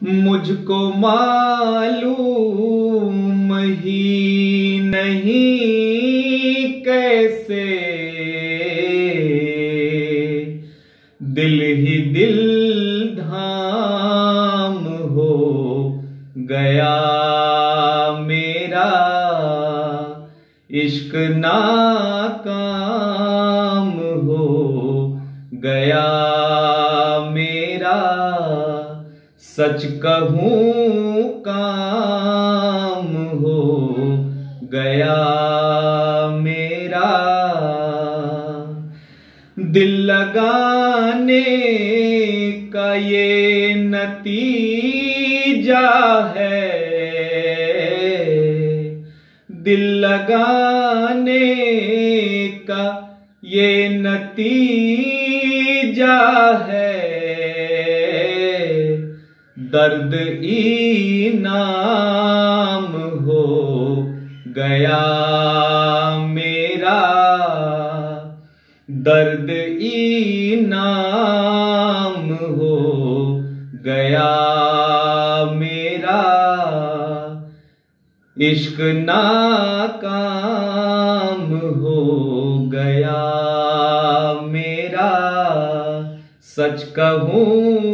मुझको मालूम ही नहीं कैसे दिल ही दिल धाम हो गया मेरा, इश्क नाकाम हो गया मेरा। सच कहूं काम हो गया मेरा। दिल लगाने का ये नतीजा है, दिल लगाने का ये नतीजा है। दर्द इनाम हो गया मेरा, दर्द इनाम हो गया मेरा। इश्क नाकाम हो गया मेरा। सच कहूं